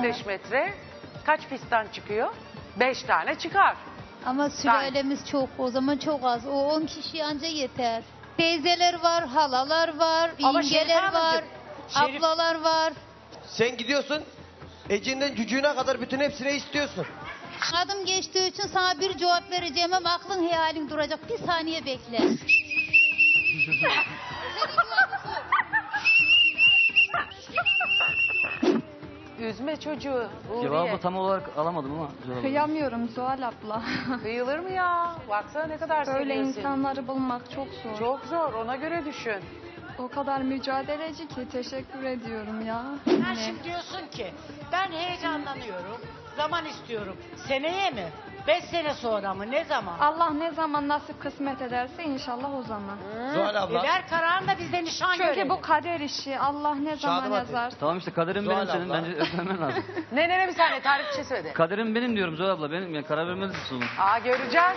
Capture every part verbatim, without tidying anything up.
beş metre kaç pistan çıkıyor? beş tane çıkar. Ama sülalemiz çok, o zaman çok az. O on kişi anca yeter. Teyzeler var, halalar var, Ama Şerife yengeler var, Hanımcığım, Şerif- ablalar var. Sen gidiyorsun, Ece'nden cücüğüne kadar bütün hepsine istiyorsun. Adım geçtiği için sana bir cevap vereceğim ama aklın hayalin duracak. Bir saniye bekle. Üzme çocuğu. Uğriye. Cevabı tam olarak alamadım ama. Cevabı. Kıyamıyorum Zuhal abla. Kıyılır mı ya? Baksana ne kadar Böyle seviyorsun. insanları bulmak çok zor. Çok zor, ona göre düşün. O kadar mücadeleci ki teşekkür ediyorum ya. Sen Ne? şimdi diyorsun ki ben heyecanlanıyorum, zaman istiyorum. Seneye mi? Beş sene sonra mı? Ne zaman? Allah ne zaman nasip kısmet ederse inşallah o zaman. Zuhal E abla. ver kararını da biz de nişan Çünkü görelim. bu kader işi. Allah ne zaman Şadım hadi. yazar. Tamam işte kaderim Zuhal benim senin. abla. Bence öpmemen lazım. Ne ne ne bir saniye tarif bir şey söyle. Kaderim benim diyorum Zuhal abla. Benim yani karar vermelisin sonunda. Aa göreceğiz.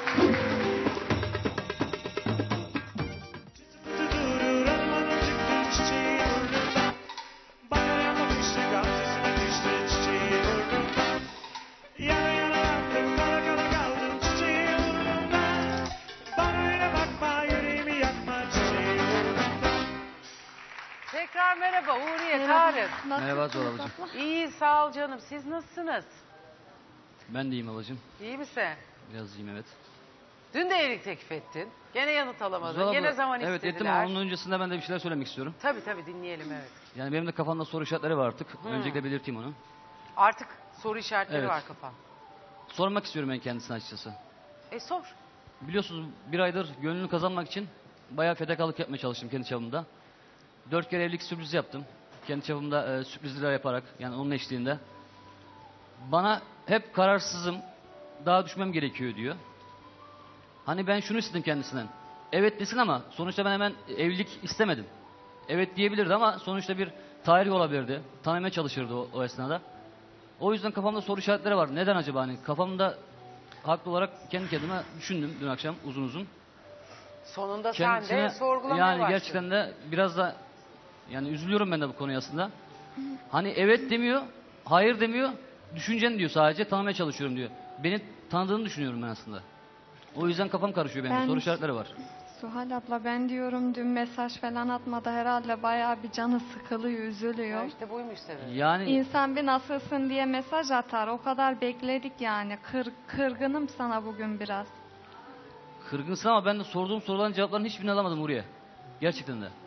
Tekrar merhaba Uğriye, Tarık. Merhaba Zuhal ablacığım. İyi sağ ol canım. Siz nasılsınız? Ben de iyiyim ablacığım. İyi misin? Biraz iyiyim evet. Dün de evlilik teklif ettin. Gene yanıt alamadın. Zuhal Gene abla, zaman evet, istediler. ettim ama onun öncesinde ben de bir şeyler söylemek istiyorum. Tabii tabii dinleyelim evet. Yani benim de kafamda soru işaretleri var artık. Öncelikle belirteyim onu. Artık soru işaretleri Evet. var kafam. Sormak istiyorum ben kendisine açıkçası. E sor. Biliyorsunuz bir aydır gönlünü kazanmak için bayağı fedakarlık yapmaya çalıştım kendi çapımda. Dört kere evlilik sürprizi yaptım. Kendi çapımda e, sürprizler yaparak yani onun eşliğinde. Bana hep kararsızım, daha düşmem gerekiyor diyor. Hani ben şunu istedim kendisinden. Evet desin ama sonuçta ben hemen evlilik istemedim. Evet diyebilirdi ama sonuçta bir tarih olabilirdi. Tanımaya çalışırdı o, o esnada. O yüzden kafamda soru işaretleri var. Neden acaba hani kafamda haklı olarak kendi kendime düşündüm dün akşam uzun uzun. Sonunda sen de sorgulamaya yani başladın. gerçekten de biraz da yani üzülüyorum ben de bu konuya aslında. Hani evet demiyor, hayır demiyor, düşüncen diyor sadece tanımaya çalışıyorum diyor. Beni tanıdığını düşünüyorum ben aslında. O yüzden kafam karışıyor benim. Ben- Soru işaretleri var. Zuhal abla ben diyorum dün mesaj falan atmadı herhalde bayağı bir canı sıkılıyor, üzülüyor. Ya işte buymuş sebebi. Yani İnsan bir nasılsın diye mesaj atar. O kadar bekledik yani. Kır, kırgınım sana bugün biraz. kırgınsın ama ben de sorduğum soruların cevaplarını hiçbirini alamadım buraya. Gerçekten de.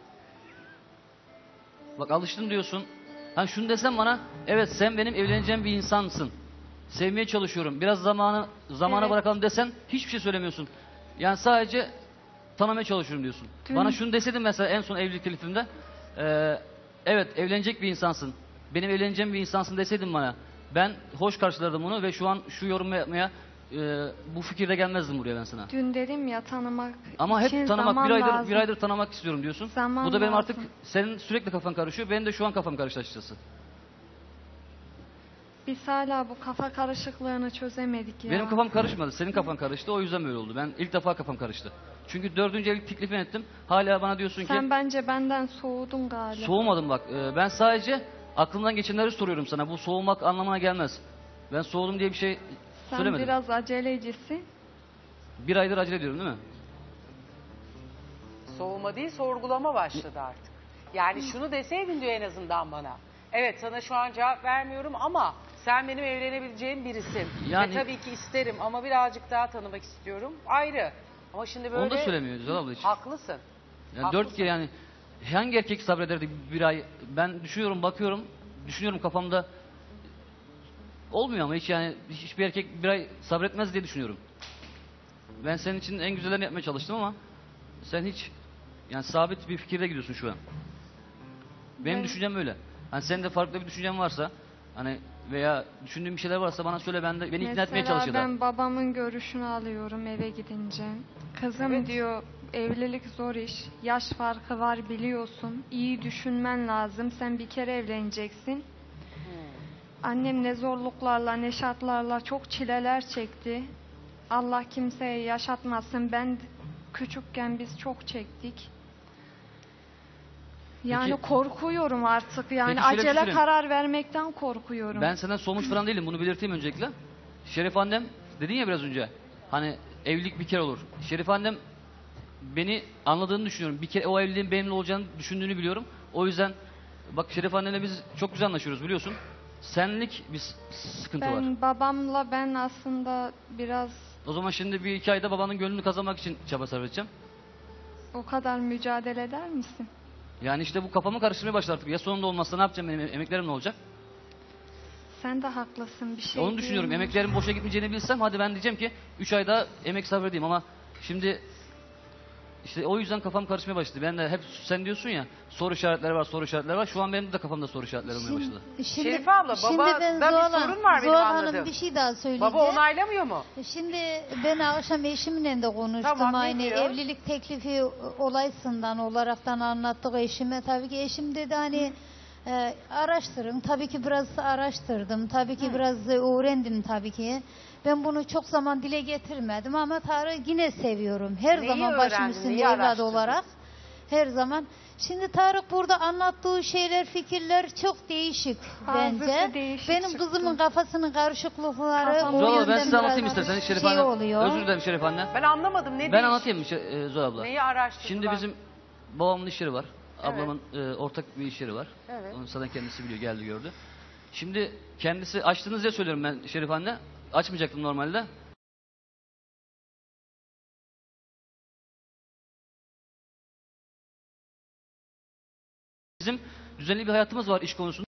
Bak alıştın diyorsun. Hani şunu desem bana, evet sen benim evleneceğim bir insansın. Sevmeye çalışıyorum. Biraz zamanı zamana Evet. bırakalım desen hiçbir şey söylemiyorsun. Yani sadece tanımaya çalışıyorum diyorsun. Dün- Bana şunu deseydin mesela en son evlilik teklifimde. eee, evet evlenecek bir insansın. Benim evleneceğim bir insansın deseydin bana. Ben hoş karşılardım bunu ve şu an şu yorum yapmaya eee, bu fikirde gelmezdim buraya ben sana. Dün dedim ya tanımak Ama için hep tanımak, zaman bir aydır lazım. bir aydır tanımak istiyorum diyorsun. Zaman Bu da benim lazım. artık senin sürekli kafan karışıyor. Benim de şu an kafam karıştı açıkçası. Biz hala bu kafa karışıklığını çözemedik ya. Benim kafam karışmadı. Senin kafan karıştı. O yüzden böyle oldu. Ben ilk defa kafam karıştı. Çünkü dördüncü evlilik teklifini ettim. Hala bana diyorsun Sen ki bence benden soğudun galiba. soğumadım bak. Ee, Ben sadece aklımdan geçenleri soruyorum sana. Bu soğumak anlamına gelmez. Ben soğudum diye bir şey Sen söylemedim. biraz acelecisin. Bir aydır acele ediyorum değil mi? Soğuma değil sorgulama başladı artık. Yani şunu deseydin diyor en azından bana. Evet sana şu an cevap vermiyorum ama sen benim evlenebileceğim birisin. Yani- Ve tabii ki isterim ama birazcık daha tanımak istiyorum. Ayrı. Ama şimdi böyle... Onu da söylemiyor Güzel abla hiç. Haklısın. Yani Haklısın. dört kere yani hangi erkek sabrederdi bir ay? Ben düşünüyorum, bakıyorum, düşünüyorum kafamda. Olmuyor ama hiç yani hiçbir erkek bir ay sabretmez diye düşünüyorum. Ben senin için en güzellerini yapmaya çalıştım ama sen hiç yani sabit bir fikirde gidiyorsun şu an. Benim Ben- düşüncem öyle. Hani senin de farklı bir düşüncen varsa hani veya düşündüğün bir şeyler varsa bana söyle, ben de beni ikna etmeye çalış ya Mesela da. ben babamın görüşünü alıyorum eve gidince. Kızım Evet. diyor evlilik zor iş. Yaş farkı var biliyorsun. İyi düşünmen lazım. Sen bir kere evleneceksin. Annem ne zorluklarla ne şartlarla çok çileler çekti. Allah kimseye yaşatmasın. Ben küçükken biz çok çektik. Yani Peki- korkuyorum artık. Yani Peki şöyle bir şey acele söyleyeyim. karar vermekten korkuyorum. Ben senden soğumuş falan değilim. Bunu belirteyim öncelikle. Şerif annem dedin ya biraz önce. Hani evlilik bir kere olur. Şerif annem beni anladığını düşünüyorum. Bir kere o evliliğin benimle olacağını düşündüğünü biliyorum. O yüzden bak Şerif annemle biz çok güzel anlaşıyoruz biliyorsun. Senlik bir s- sıkıntı var. Ben babamla ben aslında biraz O zaman şimdi bir iki ayda babanın gönlünü kazanmak için çaba sarf edeceğim. o kadar mücadele eder misin? Yani işte bu kafamı karıştırmaya başladı artık. Ya sonunda olmazsa ne yapacağım, benim emeklerim ne olacak? Sen de haklısın bir şey Onu düşünüyorum. diyemem. Emeklerin boşa gitmeyeceğini bilsem hadi ben diyeceğim ki üç ayda emek sabredeyim ama şimdi işte o yüzden kafam karışmaya başladı. Ben de hep sen diyorsun ya soru işaretleri var, soru işaretleri var. Şu an benim de kafamda soru işaretleri olmaya başladı. Şerife abla, şimdi babada ben bir Zuhal sorun var benim Zuhal anladığım. Hanım bir şey daha söyleyeceğim. Baba onaylamıyor mu? Şimdi ben akşam eşimle de konuştum. Tamam, ne Aynı diyor? evlilik teklifi olaysından olaraktan anlattık eşime. Tabii ki eşim dedi hani e, araştırın. Tabii ki biraz araştırdım. Tabii ki biraz öğrendim tabii ki. Ben bunu çok zaman dile getirmedim ama Tarık'ı yine seviyorum. Her Neyi zaman başım öğrendin, üstünde neyi evlat araştırdın? olarak. Her zaman. Şimdi Tarık burada anlattığı şeyler, fikirler çok değişik Bazısı bence. değişik Benim çıktı. kızımın kafasının karışıklıkları Kafam- o Zuhal abla ben yönden size anlatayım biraz isterseniz Şerif şey anne. oluyor. Özür dilerim Şerif anne. Ben anlamadım. Ne Ben değiş- anlatayım mı Şe- e, Zuhal abla? Neyi araştırdılar? Şimdi bizim babamın iş yeri var. Evet. Ablamın e, ortak bir iş yeri var. Evet. Onu zaten kendisi biliyor, geldi gördü. Şimdi kendisi açtınız diye söylüyorum ben Şerif anne. Açmayacaktım normalde. Bizim düzenli bir hayatımız var iş konusunda.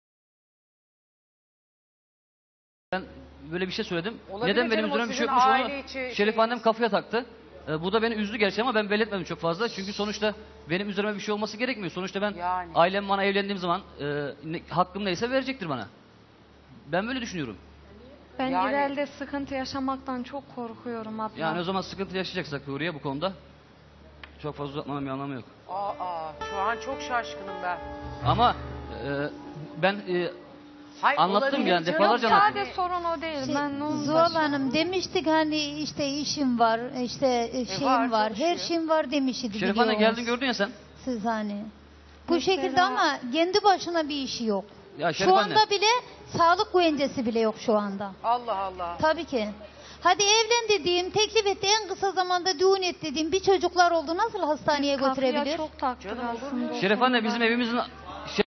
Ben böyle bir şey söyledim. Olabilir Neden benim canım, o üzerime bir şey sizin yokmuş aile onu içi Şerif şeyiniz. annem kafaya taktı. Ee, bu da beni üzdü gerçi ama ben belirtmedim çok fazla. Çünkü sonuçta benim üzerime bir şey olması gerekmiyor. Sonuçta ben Yani. ailem bana evlendiğim zaman e, ne- hakkım neyse verecektir bana. Ben böyle düşünüyorum. Ben Yani- ileride sıkıntı yaşamaktan çok korkuyorum abla. Yani o zaman sıkıntı yaşayacaksak Huriye bu konuda çok fazla uzatmanın bir anlamı yok. Aa, şu an çok şaşkınım ben. Ama e, ben e, Hayır, Anlattım olabilir yani, canım. defalarca anlattım. Sadece sorun o değil. Şey, ben onu Zuhal başa- Hanım demiştik hani işte işim var, işte e, şeyim var, var, çalışıyor. her şeyim var demişti Şerif anne biliyorsunuz. geldin gördün ya sen. Siz hani. Bu Mesela- şekilde ama kendi başına bir işi yok. Ya Şerif Şu anne. anda bile sağlık güvencesi bile yok şu anda. Allah Allah. Tabii ki. Hadi evlen dediğim, teklif etti en kısa zamanda düğün et dediğim bir çocuklar oldu. Nasıl hastaneye Kafaya götürebilir? çok taktık Canım, olur mu? aslında. o Şeref anne konuda. bizim evimizin şey...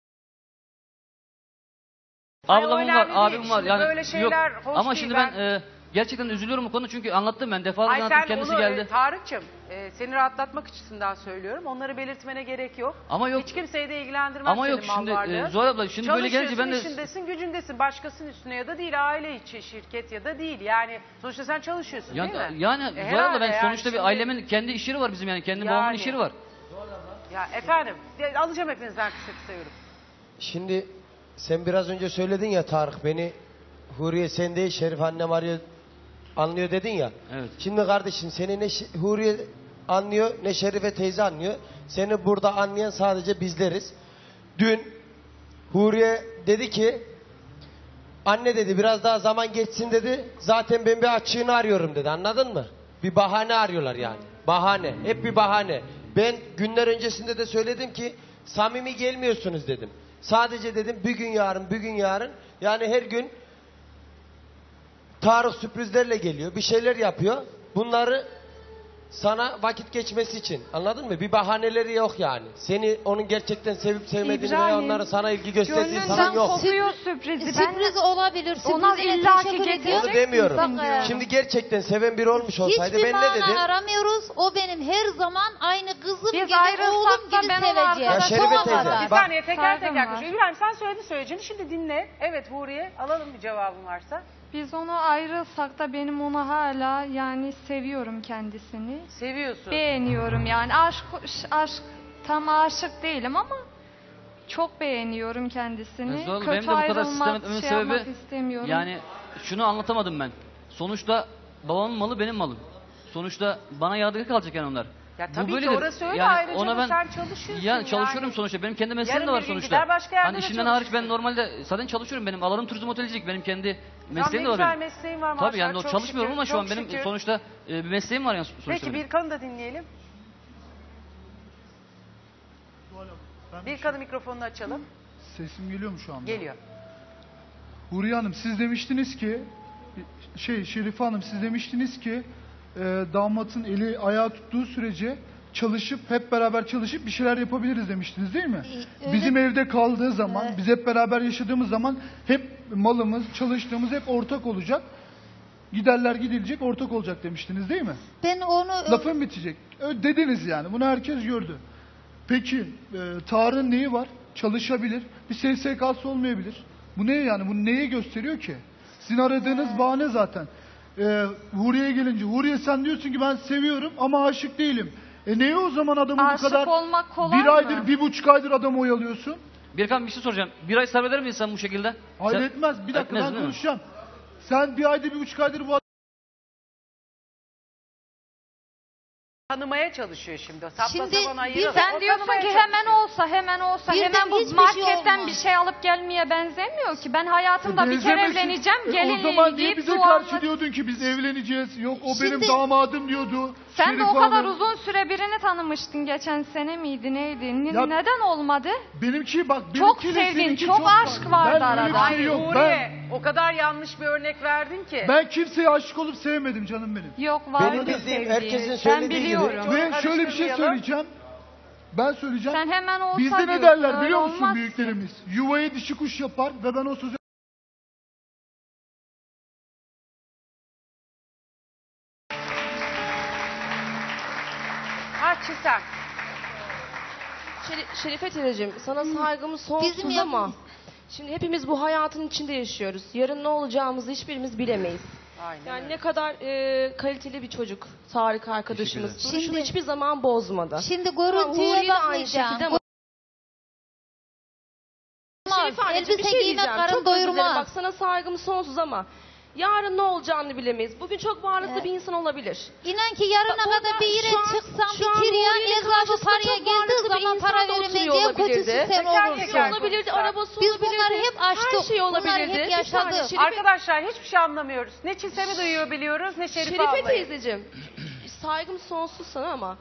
Hayır, o Ablamın var, önemli değil. abim var. Şimdi Yani böyle şeyler yok. hoş Ama değil. şimdi Ben- ben, e, gerçekten üzülüyorum bu konu çünkü anlattım ben defalarca Ay anlattım sen kendisi onu geldi. e, Tarık'cığım e, seni rahatlatmak açısından söylüyorum. Onları belirtmene gerek yok. Ama yok. Hiç kimseyi de ilgilendirmez Ama senin yok mal şimdi varlığın. e, Zuhal abla şimdi böyle gelince ben de Çalışıyorsun, işindesin, gücündesin. Başkasının üstüne ya da değil, aile içi şirket ya da değil. Yani sonuçta sen çalışıyorsun yani, değil mi? yani E, Zuhal abla herhalde ben yani sonuçta şimdi- bir ailemin kendi iş yeri var bizim yani kendi Yani. babamın iş yeri var. Ya efendim, de- alacağım hepinizden kısa kısa yorum. Şimdi sen biraz önce söyledin ya Tarık beni Huriye sen değil Şerif annem arıyor anlıyor dedin ya. Evet. Şimdi kardeşim seni ne Şi- Huriye anlıyor ne Şerife teyze anlıyor. Seni burada anlayan sadece bizleriz. Dün Huriye dedi ki anne dedi biraz daha zaman geçsin dedi. Zaten ben bir açığını arıyorum dedi anladın mı? Bir bahane arıyorlar yani. Bahane. Hep bir bahane. Ben günler öncesinde de söyledim ki samimi gelmiyorsunuz dedim. Sadece dedim bir gün yarın bir gün yarın yani her gün Tarık sürprizlerle geliyor. Bir şeyler yapıyor. Bunları sana vakit geçmesi için. Anladın mı? Bir bahaneleri yok yani. Seni onun gerçekten sevip sevmediğini veya İbrahim, onların sana ilgi gösterdiği falan Gönlünden yok. kopuyor sürprizi. Ben Sürpriz olabilir. Ona Sürprizine illaki teşekkür getirecek ediyorum. Onu demiyorum. Bak, e, Şimdi gerçekten seven biri olmuş olsaydı Hiçbir ben ne mana dedim? aramıyoruz. O benim her zaman aynı kızım Biz gibi, ayrılsak oğlum da gibi ben onu seveceğim. arkadaş Ya Şerife Sonuna teyze, kadar. Bir bak- saniye teker Saygım teker var. konuşuyor. İbrahim sen söyledi söyleyeceğini şimdi dinle. Evet Huriye alalım bir cevabın varsa. Biz onu ayrılsak da benim onu hala yani seviyorum kendisini. Seviyorsun. Beğeniyorum yani aşk aşk tam aşık değilim ama çok beğeniyorum kendisini. Ya Zuhal, Kötü benim de bu kadar ayrılmak, sistememin şey yapmak sebebi istemiyorum. yani şunu anlatamadım ben. Sonuçta babamın malı benim malım. Sonuçta bana yadigar kalacak yani onlar. Ya Bu tabii ki böyledir. orası öyle, Yani ayrıca ona da ben, sen çalışıyorsun yani çalışıyorum yani. sonuçta. Benim kendi mesleğim Yarın de var bir gün sonuçta. gider başka yerde Hani de işinden hariç ben çalışırsın. normalde zaten çalışıyorum. Benim alanım turizm otelcilik. Benim kendi Tam mesleğim ne de var güzel benim. mesleğin var maşallah. Tabii yani o çok çalışmıyorum şükür, ama şu an çok benim şükür. sonuçta e, bir mesleğim var yani sonuçta. Peki benim. bir kanı da dinleyelim. Bir kadın mikrofonunu açalım. Sesim geliyor mu şu anda? Geliyor. Huriye Hanım siz demiştiniz ki şey Şerife Hanım siz demiştiniz ki e, damatın eli ayağı tuttuğu sürece çalışıp hep beraber çalışıp bir şeyler yapabiliriz demiştiniz değil mi? Ee, öyle- Bizim evde kaldığı zaman Evet. biz hep beraber yaşadığımız zaman hep malımız çalıştığımız hep ortak olacak. Giderler gidilecek ortak olacak demiştiniz değil mi? Ben onu Lafın bitecek. Ö- Dediniz yani. Bunu herkes gördü. Peki e, Tarık'ın neyi var? Çalışabilir. Bir S S K'sı olmayabilir. Bu ne yani? Bu neyi gösteriyor ki? Sizin aradığınız bahane zaten. E, Huriye'ye gelince Huriye sen diyorsun ki ben seviyorum ama aşık değilim. E neye o zaman adamı bu Aşık kadar olmak kolay bir mı? aydır, bir buçuk aydır adamı oyalıyorsun? Birkan bir şey soracağım. Bir ay sarf eder mi insan bu şekilde? Hayır Sen- etmez. Bir dakika Etmez, ben değil mi? konuşacağım. Sen bir aydır, bir buçuk aydır bu Tanımaya çalışıyor şimdi. Sapla Şimdi sapan bir- ayıralım. Sen O diyorsun tanımaya ki hemen çalışıyor. olsa hemen olsa Birden hemen bu hiçbir şey marketten olmaz. bir şey alıp gelmeye benzemiyor ki. Ben hayatımda bir kere Benzemesin. evleneceğim. E, Gelinliğimi o zaman niye giyip bize duvarla- karşı diyordun ki biz evleneceğiz? Yok o Şimdi- benim damadım diyordu. Sen de Şerife o kadar Hanım. uzun süre birini tanımıştın. Geçen sene miydi neydi? Ne- Ya- neden olmadı? Benimki bak Çok benimkiyle sevdiğin, seninki çok aşk farklı. vardı Ben öyle bir arada. şey Ay yok. Huriye, Ben, o kadar yanlış bir örnek verdin ki. ben kimseye aşık olup sevmedim canım benim. Yok vardı Benim bildiğim, sevdiğin. herkesin Ben söylediği gibi- biliyorum. Ve şöyle bir şey karıştırmayalım. söyleyeceğim. Ben söyleyeceğim. Sen hemen olsa Bizde ne diyorsun, derler öyle biliyor musun olmaz. büyüklerimiz? Yuvaya dişi kuş yapar ve ben o sözü... Ha Çisem. Şeri- Şerife teyzeciğim, sana saygımız sonsuz Bizim ama yapımız. şimdi hepimiz bu hayatın içinde yaşıyoruz. Yarın ne olacağımızı hiçbirimiz bilemeyiz. Aynen Yani öyle. ne kadar e, kaliteli bir çocuk Tarık arkadaşımız. Teşekkür Duruşunu Şimdi- hiçbir zaman bozmadı. şimdi Tamam, görüntüye Huriye de aynı bakmayacağım. şekilde ama Şerife anneciğim, bir Elbise şey giymek diyeceğim. karın Çok özür dilerim. doyurmaz. Bak sana saygımız sonsuz ama yarın ne olacağını bilemeyiz. Bugün çok varlıklı Evet. bir insan olabilir. İnan ki yarına Bak burada kadar bir yere şu an- çıksam şu an bir kiryan Huriye'nin etrafı karşısında paraya çok geldiği varlıklı bir zaman insan para da oturuyor veremeyeceğim kötüsü olabilirdi. sen Teker olursun. teker Şey olabilirdi, konuşsak. arabası Biz olabilirdi. bunları hep açtık. Her şey Bunları olabilirdi. hep Bir yaşadık. saniye, Şerife- Arkadaşlar hiçbir şey anlamıyoruz. Ne Çisem'i duyuyor biliyoruz ne Şerife, Şerife ablayı. teyzeciğim, saygım sonsuz sana ama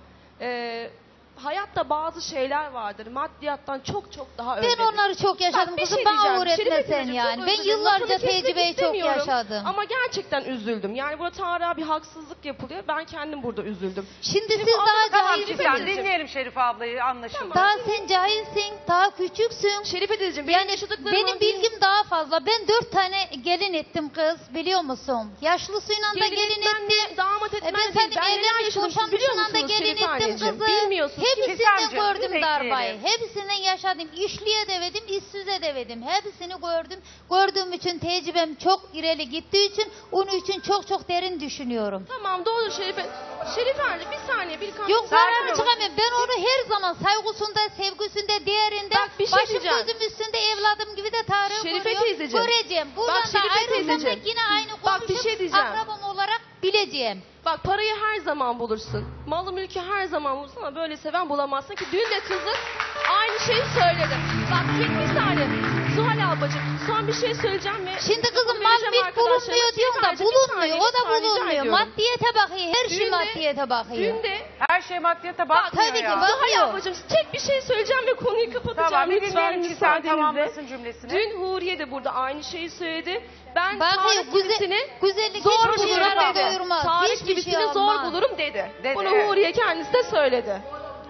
e, hayatta bazı şeyler vardır. Maddiyattan çok çok daha Ben önemli. onları çok yaşadım Bak, bir kızım şey bana diyeceğim. öğretme Şerife sen teyzeciğim, yani. çok Ben özür dilerim. yıllarca Lafını kesmek tecrübeyi çok istemiyorum. yaşadım. Ama gerçekten üzüldüm. Yani burada Tarık'a bir haksızlık yapılıyor. Ben kendim burada üzüldüm. Şimdi siz bu daha adamı- Tamam cahil, Çisem dinleyelim Şerife ablayı anlaşıldı. daha sen cahilsin, daha küçüksün. Şerife teyzeciğim benim Yani yaşadıklarımı benim bilgim daha fazla. Ben dört tane gelin ettim kız biliyor musun? Yaşlısıyla da Gelin gelin etmen de, ettim. damat E etmen ben de senin değil. Ben neler evlenmiş yaşadım siz boşanmış biliyor olan da musunuz gelin Şerife ettim anneciğim? kızı. Bilmiyorsunuz. Hepsinden Çisemciğim, gördüm bir darbayı. bekleyelim. Hepsinden yaşadım. İşliye devedim, işsize devedim. Hepsini gördüm. Gördüğüm için tecrübem çok ileri gittiği için onun için çok çok derin düşünüyorum. Tamam doğru Şerife. Şerife anne bir saniye bir kan. Yok Sakin zararını ol. çıkamıyorum. Ben onu her zaman saygısında, sevgisinde, değerinde, Bak, bir şey başım diyeceğim. gözüm üstünde evladım gibi de Tarık'ı Şerife görüyorum. teyzeciğim. Göreceğim. Buradan Bak, da Şerife ayrılmasak teyzeciğim. yine aynı Bak, konuşup bir şey diyeceğim. akrabam olarak bileceğim. Bak parayı her zaman bulursun. Malı mülkü her zaman bulursun ama böyle seven bulamazsın ki. Dün de kızın aynı şeyi söyledi. Bak tek bir saniye. Zuhal ablacığım son bir şey söyleyeceğim ve... Şimdi kızım Vereceğim mal mülk arkadaşlarıma. bulunmuyor diyorsun da Sadece bir bulunmuyor. saniye, O bir da saniye rica bulunmuyor. ediyorum. Maddiyete bakıyor. Her şey Dün de- maddiyete bakıyor. Dün de Her şey maddiyata bakmıyor tabii ki ya. bak- Zuhal Bakıyor. ablacığım tek bir şey söyleyeceğim ve konuyu kapatacağım. Tamam bir Lütfen dinleyelim Çisem müsaadenizle. tamamlasın cümlesini. Dün Huriye de burada aynı şeyi söyledi. Ben Bakıyor. Tarık Güzel, gibisini güzellik zor hiçbir şey bulurum arada dedi. doyurmaz. Tarık Hiçbir gibisini şey zor olmaz. bulurum dedi. Dedi, Bunu evet. Huriye kendisi de söyledi.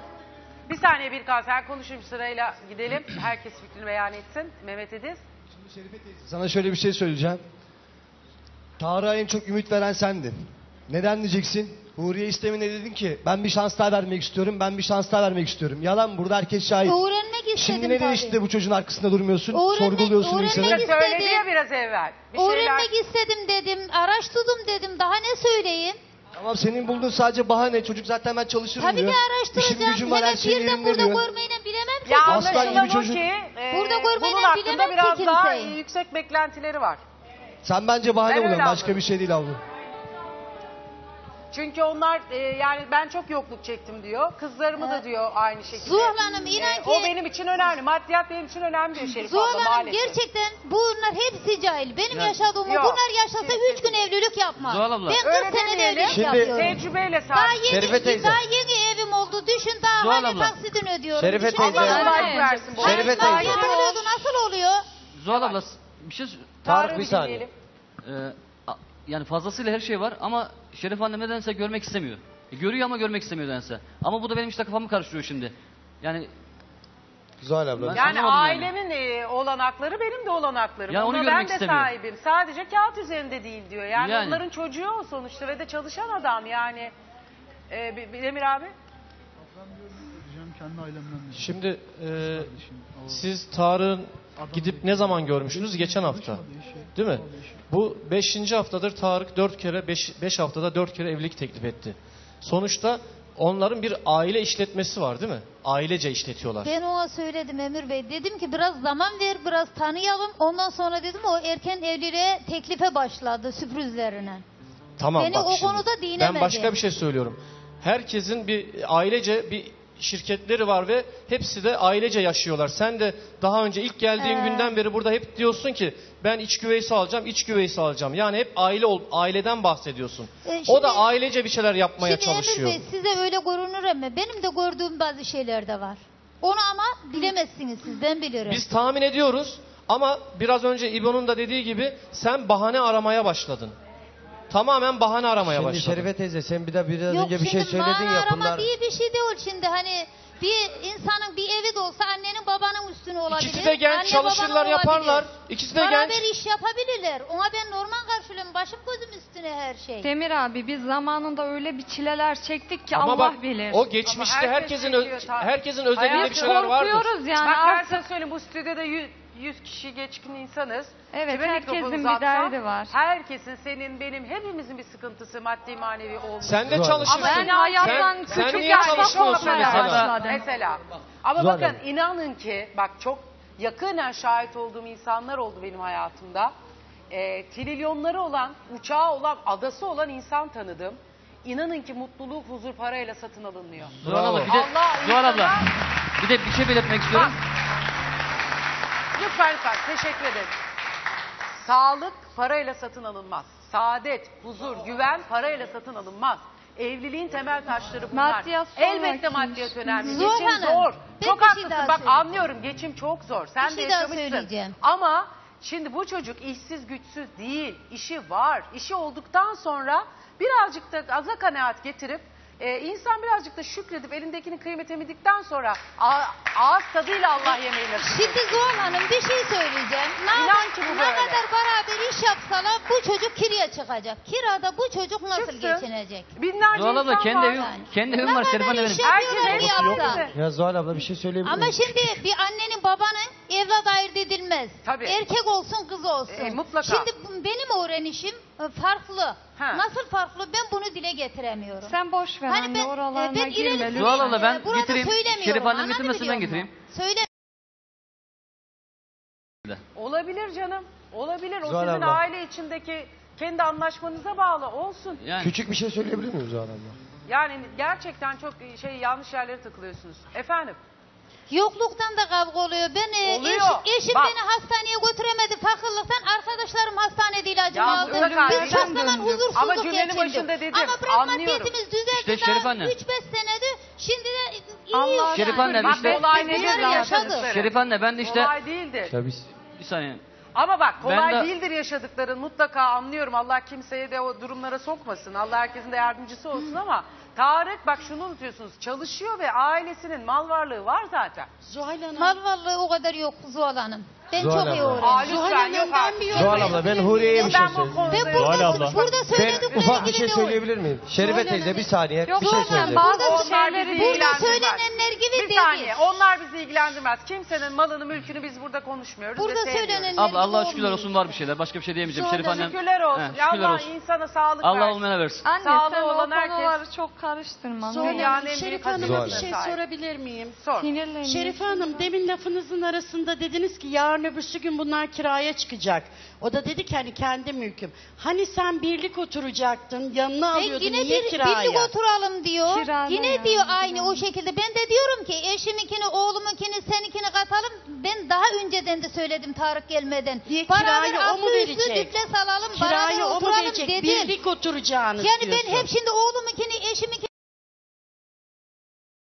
Bir saniye Birkan sen konuşayım sırayla gidelim. Herkes fikrini beyan etsin. Mehmet Ediz. Sana şöyle bir şey söyleyeceğim. Tarık'a en çok ümit veren sendin. Neden diyeceksin? Huriye istemine dedin ki ben bir şans daha vermek istiyorum, ben bir şans daha vermek istiyorum. Yalan burada herkes şahit. Öğrenmek istedim Şimdi neden tabii. işte bu çocuğun arkasında durmuyorsun? Öğrenmek- Sorguluyorsun öğrenmek insanı. istedim. Söyledi ya biraz evvel. Bir şeyler. Öğrenmek istedim dedim. Araştırdım dedim. Daha ne söyleyeyim? Tamam senin bulduğun sadece bahane. Çocuk zaten ben çalışırım Tabii diyor. ki araştıracağım. İşim gücüm var her Hemen şeyim birden yerimde burada diyor. görmeyle bilemem ki. Ya Aslan anlaşılan gibi o çocuk. ki e, Burada görmeyle bunun hakkında bilemem ki biraz daha kimseyi. e, yüksek beklentileri var. Sen bence bahane Ben öyle buluyorsun. Başka anladım. bir şey değil abla. Çünkü onlar e, yani ben çok yokluk çektim diyor. Kızlarımı da diyor aynı şekilde. Zuhal Hanım inan E, ki... o benim için önemli. Maddiyat benim için önemli diyor Şerif Zuhal abla Hanım maalesef. gerçekten bunlar hepsi cahil. Benim Yani- yaşadığımı Yok, bunlar yaşasa kesinlikle üç gün evlilik yapmaz. Zuhal abla. Ben Öyle kırk senede demeyelim. evlilik Şimdi- yapıyorum. Tecrübeyle Daha sadece. yeni, Şerife teyze. daha yeni evim oldu. oldu. Düşün daha Zuhal hani abla. taksidini ödüyorum. Şerife Düşün, teyze. Allah Allah Allah. kolaylık versin. bu Şerife arada. teyze. Maliyet oluyordu, nasıl oluyor? Zuhal abla bir şey Tarık Tarık'ı bir saniye. dinleyelim. Ee, a- yani fazlasıyla her şey var ama Şerif annem nedense görmek istemiyor. E, görüyor ama görmek istemiyor nedense. Ama bu da benim işte kafamı karıştırıyor şimdi. Yani Zuhal abla. Ben- Yani Anlamadım yani. ailemin e, olanakları benim de olanaklarım. Yani onu Ona görmek ben de istemiyor. sahibim. Sadece kağıt üzerinde değil diyor. Yani, Yani. onların çocuğu o sonuçta ve de çalışan adam yani. E, Bi- Bi- Demir abi. Diyeceğim kendi ailemden de. Şimdi e, Kardeşim, o- siz Tarık'ın gidip ne zaman görmüşsünüz? Geçen hafta. Değil mi? Bu beşinci haftadır Tarık dört kere, beş, beş haftada dört kere evlilik teklif etti. Sonuçta onların bir aile işletmesi var değil mi? Ailece işletiyorlar. Ben ona söyledim Emir Bey. Dedim ki biraz zaman ver, biraz tanıyalım. Ondan sonra dedim o erken evliliğe teklife başladı sürprizlerine. Tamam Beni bak o şimdi. konuda Ben dinlemedi. başka bir şey söylüyorum. Herkesin bir ailece bir şirketleri var ve hepsi de ailece yaşıyorlar. Sen de daha önce ilk geldiğin Ee. günden beri burada hep diyorsun ki ben iç güveysi alacağım, iç güveysi alacağım. Yani hep aile ol, aileden bahsediyorsun. Ee, o şimdi- da ailece bir şeyler yapmaya Şimdi çalışıyor. Emir Bey size öyle görünür ama benim de gördüğüm bazı şeyler de var. Onu ama bilemezsiniz siz, ben bilirim. Biz tahmin ediyoruz ama biraz önce İbo'nun da dediği gibi sen bahane aramaya başladın. Tamamen bahane aramaya Şimdi başladın. Şerife teyze sen bir de biraz Yok önce bir şey şimdi söyledin mana ya arama bunlar. diye bir şey değil şimdi hani bir insanın bir evi de olsa annenin babanın üstüne olabilir. İkisi de genç anne çalışırlar babanın yaparlar. olabilir. İkisi de Beraber genç. iş yapabilirler. Ona ben normal karşılıyorum. Başım gözüm üstüne her şey. Demir abi biz zamanında öyle bir çileler çektik ki Ama Allah bak bilir. o geçmişte Ama herkes herkesin çekiyor, ö- ta- herkesin özelinde Hayat bir şeyler vardır. Korkuyoruz yani Bak ben artık. sana söyleyeyim bu stüdyoda yüz, yüz kişi geçkin insanız. Evet, Kime herkesin mikrofonu bir uzatsam, derdi var. Herkesin, senin, benim, hepimizin bir sıkıntısı maddi manevi olmuş. Sen de Zuhal. çalışırsın. Ama Ben inan- hayattan Sen- sen küçük niye yaşta çalışmıyorsun korkmaya mesela? başladım. Mesela. Ama Zuhal bakın Hanım. inanın ki bak çok yakinen şahit olduğum insanlar oldu benim hayatımda. Ee, trilyonları olan, uçağı olan, adası olan insan tanıdım. İnanın ki mutluluk, huzur parayla satın alınmıyor. Zuhal abla bir de Allah Zuhal abla insana- bir de bir şey belirtmek istiyorum. Lütfen lütfen teşekkür ederim. Sağlık parayla satın alınmaz. Saadet, huzur, güven parayla satın alınmaz. Evliliğin temel taşları bunlar. Maddiyat sonra Elbette kim? maddiyat önemli. Zuhal Geçim Hanım, zor. ben Çok bir şey haklısın. daha Bak söyleyeceğim. anlıyorum geçim çok zor. Sen Bir de şey daha yaşamışsın. söyleyeceğim. Ama şimdi bu çocuk işsiz güçsüz değil. İşi var. İşi olduktan sonra birazcık da aza kanaat getirip e, insan birazcık da şükredip elindekinin kıymetini bildikten sonra a- ağız tadıyla Allah yemeği nasip ediyor. Şimdi Zuhal Hanım bir şey söyleyeceğim. Ne, İnan kadar- ki bu ne böyle. kadar beraber iş yapsalar bu çocuk kiraya çıkacak. Kirada bu çocuk nasıl Çıksın. geçinecek? Binlerce Zuhal abla insan kendi var. evim, yani. kendi Ne evim var kadar Şerif anne benim. iş Herkes yapıyorlar evli bir yapsa. yok. Ya Zuhal abla bir şey söyleyebilir Ama miyim? şimdi bir annenin babanın evlat ayırt edilmez. Tabii. Erkek olsun kız olsun. E, mutlaka. Şimdi bu- benim öğrenişim e, farklı. Ha. Nasıl farklı ben bunu dile getiremiyorum. Sen boş ver Hani anne ben, oralarına e, ben girme ileri- lütfen. Zuhal abla ben e, burada getireyim. söylemiyorum, Şerif annem anladın getirmesin, biliyor ben musun? getireyim. Söyle. Olabilir canım. Olabilir. O Zuhal sizin abla. aile içindeki kendi anlaşmanıza bağlı. Olsun. Yani Küçük bir şey söyleyebilir miyim Zuhal abla? Yani gerçekten çok şey yanlış yerlere takılıyorsunuz. Efendim? Yokluktan da kavga oluyor. Ben e, Oluyor. eş- eşim Bak. beni hastaneye götüremedi fakirlikten. Arkadaşlarım hastanede ilacımı Ya aldı. mutlaka Biz neden çok zaman döndüm? huzursuzluk Ama cümlenin geçirdik. başında dedim, Ama bırak anlıyorum. maddiyetimiz düzeldi İşte Şerif daha anne. üç beş senedir. Şimdi de iyi Allah yani. Şerif anne, Bak işte- kolay Biz nedir bunları yaşadıkları? Şerif anne ben de işte Kolay değildir. Ya biz bir saniye. Ama bak kolay Ben de- değildir yaşadıkların, mutlaka anlıyorum. Allah kimseye de o durumlara sokmasın. Allah herkesin de yardımcısı olsun ama Tarık bak şunu unutuyorsunuz. Çalışıyor ve ailesinin mal varlığı var zaten. Zuhal Hanım. Mal varlığı o kadar yok Zuhal Hanım. Ben Zuhal çok iyi abla. Aa, öğrendim. lütfen Zuhal Hanım, yok ben artık. bir yorum Zuhal abla ben Huriye'ye bir şey Ben bu söyleyeyim. konuda Ben burada, abla. burada Ben söyledikleri ufak bir gibi şey de söyleyebilir miyim? Şerife Zuhal teyze Hanım. bir saniye Yok bir şey lütfen, söyleyeceğim. bazı Onlar şeyleri bizi Burada ilgilendirmez. söylenenler gibi Bir değil. saniye onlar bizi ilgilendirmez. Kimsenin malını mülkünü biz burada konuşmuyoruz. Burada ve sevmiyoruz. söylenenler Abla Allah'a gibi şükürler olmuyor. olsun var bir şeyler. Başka bir şey diyemeyeceğim. Çok Şerif annem. şükürler olsun. He, Ya şükürler Allah olsun. insana sağlık Allah versin. olmayana versin. Anne Sağlığı sen o olan herkes- konuları çok karıştırma. Zuhal ne olur. Dünyanın Hanım, en Şerife büyük Hanım'a bir hazinesine şey sahip. sorabilir miyim? Sor. Sinirleniyorsun. Şerife Hanım demin lafınızın arasında dediniz ki yarın öbürsü gün bunlar kiraya çıkacak. O da dedi ki hani kendi mülküm. Hani sen birlik oturacaktın yanına Ben alıyordun yine niye bir, kiraya? birlik oturalım diyor. Kirada yine yani, diyor aynı kirada. o şekilde. Ben de diyorum ki eşiminkini, oğlumunkini, seninkini katalım. Ben daha önceden de söyledim Tarık gelmeden. Niye Beraber kirayı o mu altı üstü verecek? düples alalım, Kirayı beraber o mu oturalım verecek? dedim. Birlik oturacağınız Yani diyorsun. ben hep şimdi oğlumunkini, eşiminkini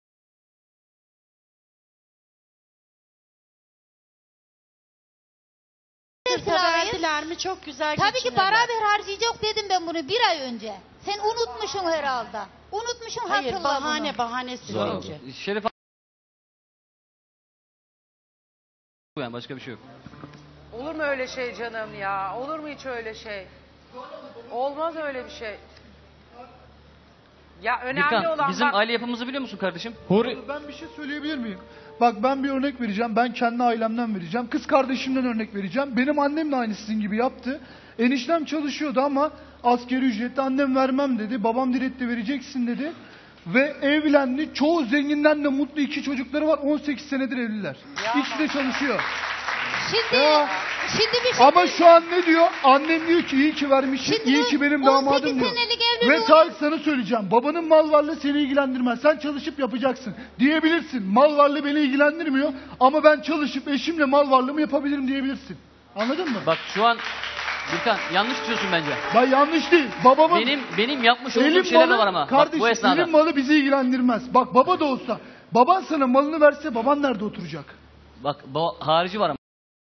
Esra Bey? verdiler mi çok güzel Tabii ki geçinirler. beraber harcayacak dedim ben bunu bir ay önce. Sen unutmuşsun herhalde. Unutmuşsun, Hayır hatırla bahane bunu. bahanesi Zuhal çünkü. abla, Şerif yani başka bir şey yok. Olur mu öyle şey canım ya? Olur mu hiç öyle şey? Olmaz öyle bir şey. Ya önemli Birkan, olan bizim bak, aile yapımızı biliyor musun kardeşim? Huri, Ben bir şey söyleyebilir miyim? Bak ben bir örnek vereceğim. Ben kendi ailemden vereceğim. Kız kardeşimden örnek vereceğim. Benim annem de aynı sizin gibi yaptı. Eniştem çalışıyordu ama askeri ücretli, annem vermem dedi. Babam diretti, vereceksin dedi. Ve evlendi. Çoğu zenginden de mutlu, iki çocukları var. on sekiz senedir evliler. İkisi de çalışıyor. Şimdi, Ya. şimdi bir şey Ama şu an ne diyor? Annem diyor ki iyi ki vermişsin, Şimdi iyi ki benim on sekiz damadım diyor. senelik evliliği Ve olmuş. Tarık sana söyleyeceğim. Babanın mal varlığı seni ilgilendirmez. Sen çalışıp yapacaksın. Diyebilirsin. Mal varlığı beni ilgilendirmiyor ama ben çalışıp eşimle mal varlığımı yapabilirim diyebilirsin. Anladın mı? Bak şu an Birkan yanlış tutuyorsun bence. Ben yanlış değil. Babamın Benim benim yapmış olduğum elim şeyler de malı, var ama. Bak kardeşim, bu esnada. elim malı bizi ilgilendirmez. Bak baba da olsa. Baban sana malını verse baban nerede oturacak? Bak bu harici var ama.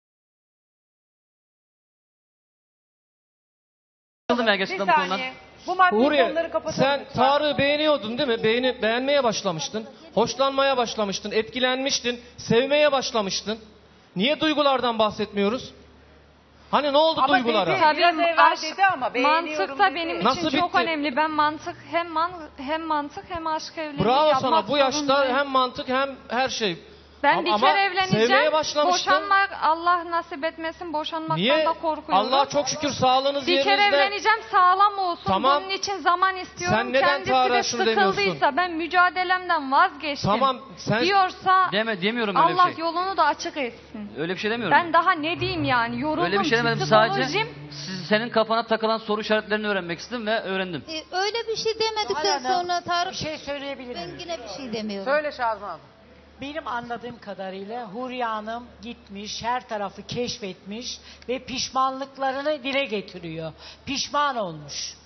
Sıkıldım ya bir gerçekten bu konudan. saniye. Bu maddi Huriye, konuları kapatalım sen lütfen. Tarık'ı beğeniyordun değil mi? Beğeni, beğenmeye başlamıştın. Hoşlanmaya başlamıştın. Etkilenmiştin. Sevmeye başlamıştın. Niye duygulardan bahsetmiyoruz? Hani ne oldu Ama duygulara? dedi, Tabii biraz evvel aşk, dedi ama beğeniyorum mantık da dedi. benim için Nasıl çok bitti? önemli. Ben mantık hem man, hem mantık hem aşk evliliği Bravo yapmak sana. Bu yaşta zorundayım. hem mantık hem her şey. Ben Ama- bir ama kere evleneceğim. sevmeye başlamıştın. Boşanmak Allah nasip etmesin. Boşanmaktan Niye? da korkuyorum. Allah'a çok şükür sağlığınız Bir kere yerinizde. evleneceğim, sağlam olsun. Tamam. Bunun için zaman istiyorum. Sen neden Kendisi Tarık'a de şunu sıkıldıysa, demiyorsun? ben mücadelemden vazgeçtim. Tamam, sen- Diyorsa Deme demiyorum öyle Allah bir şey. yolunu da açık etsin. Öyle bir şey demiyorum. Ben daha ne diyeyim yani, yoruldum. Öyle bir şey demedim. Sadece Psikolojim- siz- senin kafana takılan soru işaretlerini öğrenmek istedim ve öğrendim. E, öyle bir şey demedikten Zuhal Hanım, sonra Tarık, bir şey söyleyebilir ben miyim? yine bir şey demiyorum. Söyle Şazman. Benim anladığım kadarıyla Huriye Hanım gitmiş, her tarafı keşfetmiş ve pişmanlıklarını dile getiriyor. Pişman olmuş.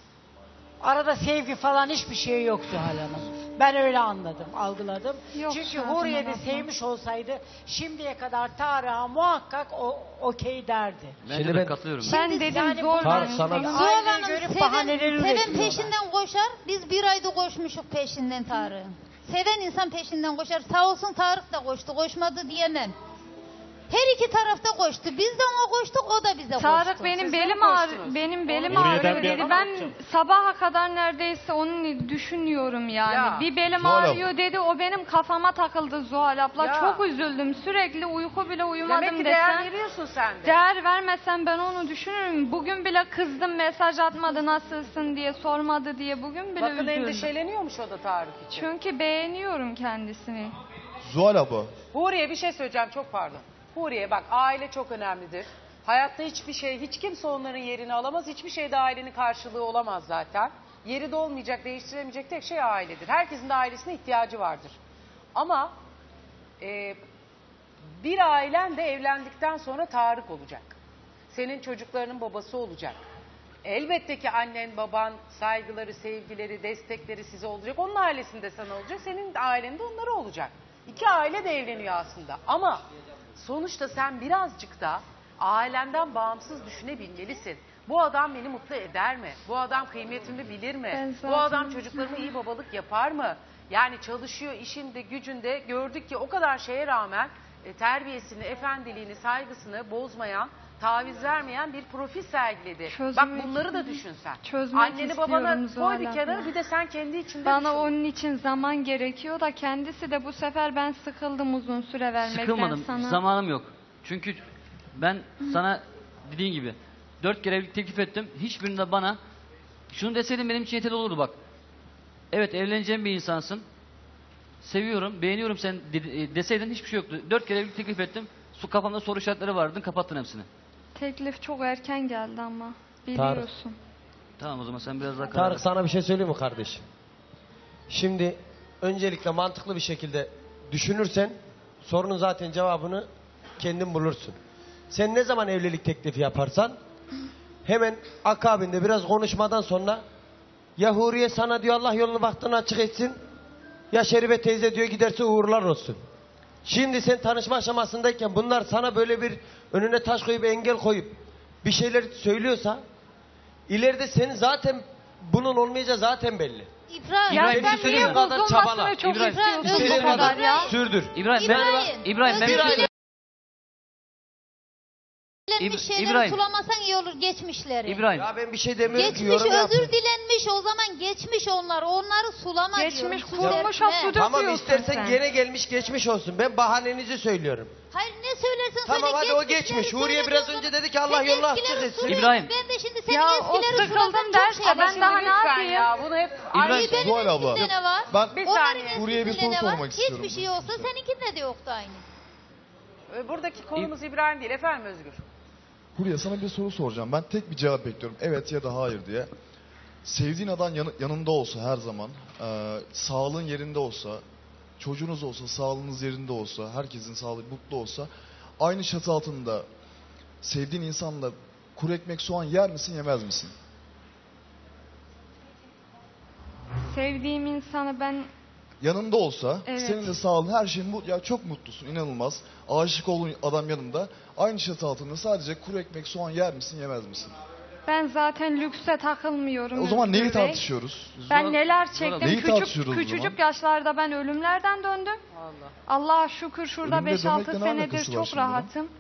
Arada sevgi falan hiçbir şey yok Zuhal Hanım. Ben öyle anladım, algıladım. Yok, Çünkü Şazman Huriye de abla. sevmiş olsaydı şimdiye kadar Tarık'a muhakkak o okey derdi. Bence Şimdi de ben- katılıyorum. Ben Şimdi dedim yani zor. Tarık ben- sana- Zuhal Zuhal Aileyi Hanım, görüp seven, bahaneleri seven üretiyorlar. peşinden koşar. Biz bir ayda koşmuşuk peşinden Tarık'ın. Seven insan peşinden koşar. Sağ olsun Tarık da koştu. Koşmadı diyemem. Her iki tarafta koştu. Biz de ona koştuk, o da bize koştu. Tarık benim Siz de belim mi ağrı, koştunuz? benim belim Huriye'den ağrıyor bir dedi. yana Ben bakacağım. sabaha kadar neredeyse onu düşünüyorum yani. Ya. Bir belim Zuhal abla. ağrıyor dedi. O benim kafama takıldı Zuhal abla. Ya. Çok üzüldüm. Sürekli uyku bile uyumadım Demek ki değer desem. veriyorsun sen de. Değer vermesem ben onu düşünürüm. Bugün bile kızdım, mesaj atmadı nasılsın diye, sormadı diye. Bugün bile Bakın üzüldüm. endişeleniyormuş o da Tarık için. Çünkü beğeniyorum kendisini. Zuhal abla. Huriye bir şey söyleyeceğim, çok pardon. Huriye bak, aile çok önemlidir. Hayatta hiçbir şey, hiç kimse onların yerini alamaz. Hiçbir şeyde ailenin karşılığı olamaz zaten. Yeri de olmayacak, değiştiremeyecek tek şey ailedir. Herkesin de ailesine ihtiyacı vardır. Ama e, bir ailen de evlendikten sonra Tarık olacak. Senin çocuklarının babası olacak. Elbette ki annen, baban, saygıları, sevgileri, destekleri size olacak. Onun ailesinde sana olacak, senin ailende onları olacak. İki aile de evleniyor aslında. Ama sonuçta sen birazcık da ailenden bağımsız düşünebilmelisin. Bu adam beni mutlu eder mi? Bu adam kıymetimi bilir mi? Ben Bu zaten- adam çocuklarıma iyi babalık yapar mı? Yani çalışıyor, işinde, gücünde, gördük ki o kadar şeye rağmen e, terbiyesini, efendiliğini, saygısını bozmayan, taviz vermeyen bir profil sergiledi. Çözmek- Bak bunları da düşün sen. Çözmek Anneni babana istiyorum koy bir Zuhal kenara, abla. bir de sen kendi içinde Bana düşün. onun için zaman gerekiyor da kendisi de bu sefer ben sıkıldım uzun süre vermekten Sıkılmadım. sana. Zamanım yok. Çünkü ben sana dediğin gibi dört kere evlilik teklif ettim. Hiçbirinde bana şunu deseydin benim için yeterli olurdu bak. Evet, evleneceğim bir insansın. Seviyorum, beğeniyorum sen de- deseydin hiçbir şey yoktu. Dört kere evlilik teklif ettim. Su kafamda soru işaretleri vardı. Kapattın hepsini. Teklif çok erken geldi ama biliyorsun. Tamam o zaman sen biraz daha karar Tarık ver. sana bir şey söyleyeyim mi kardeşim? Şimdi öncelikle mantıklı bir şekilde düşünürsen sorunun zaten cevabını kendin bulursun. Sen ne zaman evlilik teklifi yaparsan hemen akabinde biraz konuşmadan sonra ya Huriye sana diyor Allah yolunu baktığını açık etsin, ya Şerife teyze diyor giderse uğurlar olsun. Şimdi sen tanışma aşamasındayken bunlar sana böyle bir önüne taş koyup engel koyup bir şeyler söylüyorsa ileride senin zaten bunun olmayacağı zaten belli. İbrahim, Ya İbrahim, bir sen şey söyleyeyim niye mi? kadar çabala. bozulmasını çok İbrahim, istiyorsun İbrahim, bu kadar ya? Sürdür. İbrahim, ben, İbrahim, İbrahim, ben bir şey özür söyleyeyim. dilenmiş İb- şeyleri İbrahim. sulamasan iyi olur, geçmişleri. İbrahim, Ya ben bir şey demiyorum ki, Geçmiş yorum özür yapıyorum. dilenmiş, o zaman geçmiş onlar. Onları sulama Geçmiş diyorum. su kurumuş ha, serpme. su döküyorsun Tamam, istersen sen. gene gelmiş geçmiş olsun. Ben bahanenizi söylüyorum. Hayır, ne söylersen Tamam, söyle, hadi o geçmişleri geçmiş. Huriye söyle biraz diyorsun. önce dedi ki Allah Sen yolunu eskileri açık etsin. suluyorsun. İbrahim. Ben de şimdi senin Ya o eskileri sıkıldım sulasam çok derse şey ben var. daha ne Lütfen yapayım? ya, bunu hep İbrahim. Ay, benim Zuhal abla, eskisinde ne var? ben- Bir Onların saniye. Huriye'ye bir eskisinde soru ne var? sormak istiyorum. Hiçbir şey olsa seninkinde de yoktu aynı. Ee, buradaki konumuz İbrahim değil. Efendim Özgür. Huriye, sana bir soru soracağım. Ben tek bir cevap bekliyorum. Evet ya da hayır diye. Sevdiğin adam yanı- yanında olsa her zaman, e, sağlığın yerinde olsa, çocuğunuz olsa, sağlığınız yerinde olsa, herkesin sağlığı mutlu olsa, aynı çatı altında sevdiğin insanla kuru ekmek soğan yer misin, yemez misin? Sevdiğim insanı ben Yanında olsa, Evet. senin de sağlığın, her şeyin mut, ya çok mutlusun, inanılmaz. Aşık olduğun adam yanında, aynı çatı altında sadece kuru ekmek soğan yer misin, yemez misin? ben zaten lükse takılmıyorum. O zaman Özgür neyi Bey. tartışıyoruz? Ben neler çektim. Neyi Küçük, tartışıyoruz o küçücük zaman? yaşlarda ben ölümlerden döndüm. Allah. Allah'a şükür şurada Ölümle beş altı dönmekle ne senedir alakası var çok şimdi bunun? rahatım.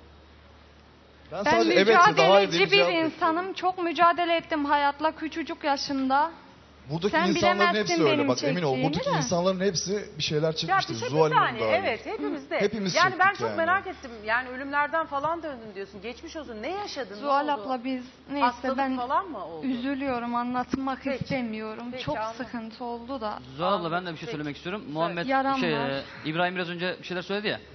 Ben Ben sadece evet ya da hayır diye mücadeleci bir bir cevap insanım. bekliyorum. Çok mücadele ettim hayatla küçücük yaşımda. Buradaki Sen insanların bilemezsin hepsi öyle. benim Bak emin ol, çektiğimi buradaki de. insanların hepsi bir şeyler Ya çekmiştir. bir şey bir Zuhal Hanım saniye. dahil. Evet, hepimiz de. Hepimiz yani ben çektik çok yani. merak ettim. Yani ölümlerden falan döndün diyorsun. Geçmiş olsun. Ne yaşadın? Ne Zuhal oldu? abla biz neyse Hastalık ben falan mı oldu? üzülüyorum, anlatmak Peki. istemiyorum. Peki, çok anladım. sıkıntı oldu da. Zuhal abla, ben de bir şey Peki. söylemek istiyorum. Muhammed, Yaram şey, var. e, İbrahim biraz önce bir şeyler söyledi ya.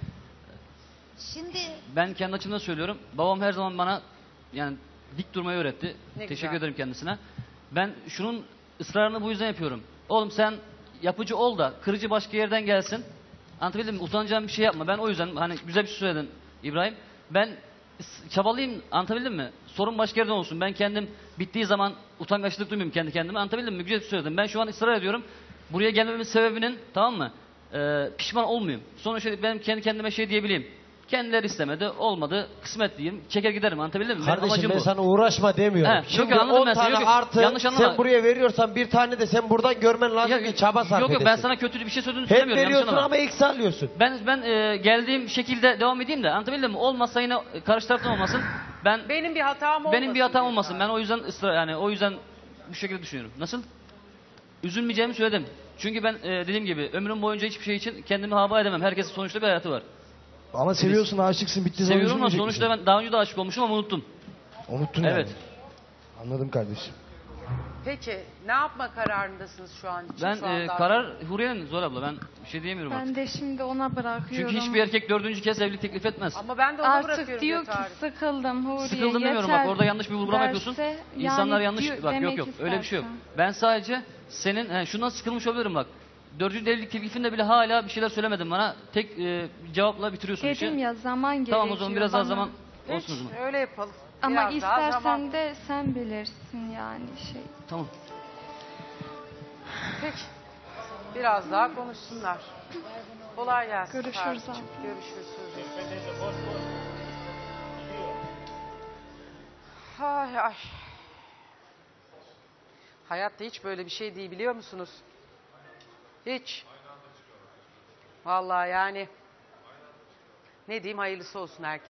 Şimdi Ben kendi açımdan söylüyorum. Babam her zaman bana yani dik durmayı öğretti. Ne Teşekkür güzel. ederim kendisine. Ben şunun ısrarını bu yüzden yapıyorum. Oğlum sen yapıcı ol da kırıcı başka yerden gelsin. Anlatabildim mi? Utanacağım bir şey yapma. Ben o yüzden hani güzel bir şey söyledin İbrahim. Ben s- çabalayayım, anlatabildim mi? Sorun başka yerden olsun. Ben kendim bittiği zaman utangaçlık duymuyorum kendi kendime. Anlatabildim mi? Güzel bir şey söyledim. Ben şu an ısrar ediyorum. Buraya gelmemin sebebinin, tamam mı? Ee, pişman olmayayım. Sonuçta benim kendi kendime şey diyebileyim. Kendileri istemedi, olmadı, kısmet diyeyim, çeker giderim, anlatabildim mi? Benim Kardeşim amacım ben bu. sana uğraşma demiyorum. He, yok, Şimdi anladım on ben seni. tane Yok, yok. artı Yanlış anlama. sen buraya veriyorsan bir tane de sen buradan görmen lazım Ya, ki çaba sarf yok yok ben edesin. sana kötü bir şey söylediğini Hep söylemiyorum. yanlış veriyorsun anlama. ama eksi alıyorsun. Ben ben e, geldiğim şekilde devam edeyim de, anlatabildim mi? Olmazsa yine karşı taraftan olmasın. Ben Benim bir hatam olmasın. benim bir hatam diyorsun olmasın. abi. Ben o yüzden ısrar yani o yüzden bu şekilde düşünüyorum. Nasıl? Üzülmeyeceğimi söyledim. Çünkü ben e, dediğim gibi ömrüm boyunca hiçbir şey için kendimi hava edemem. Herkesin sonuçta bir hayatı var. Ama seviyorsun, aşıksın, bittiği zaman Seviyorum ama üzülmeyecek sonuçta misin? ben daha önce de aşık olmuşum ama unuttum. Unuttun Evet. yani. Anladım kardeşim. Peki ne yapma kararındasınız şu an için? Ben şu e, anda? karar Huriye'nin Zuhal abla. Ben bir şey diyemiyorum artık. Ben de şimdi ona bırakıyorum. Çünkü hiçbir erkek dördüncü kez evlilik teklif etmez. Ama ben de onu Artık bırakıyorum diyor diyor ki tarih. sıkıldım Huriye. Sıkıldım demiyorum yeter bak, orada yanlış bir vurgulama yapıyorsun. derse, İnsanlar yani yanlış, diyor- bak yok demek yok öyle bir şey yok. istersen. Ben sadece senin he, şundan sıkılmış olabilirim bak. Dördüncü evlilik teklifinde bile hala bir şeyler söylemedin bana. Tek e, cevapla bitiriyorsun işi. Dedim ya zaman gerekiyor. Tamam o zaman biraz daha bana. zaman Hiç, olsun o zaman. öyle yapalım. Ama Biraz daha istersen zaman. de sen bilirsin yani şey. Tamam. Peki. Biraz daha konuşsunlar. Kolay gelsin. Görüşürüz Tarık'cığım. abi. Görüşürüz. Ay ay. Hayatta hiç böyle bir şey değil biliyor musunuz? Hiç. Vallahi yani. Ne diyeyim, hayırlısı olsun herkese.